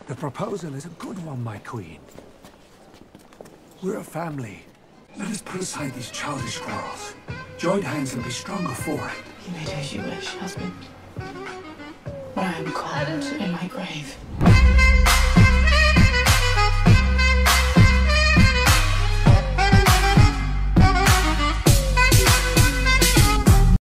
The proposal is a good one, my queen. We're a family. Let us put aside these childish quarrels. Join hands and be stronger for it. You may do as you wish, husband. But I am cold in my grave.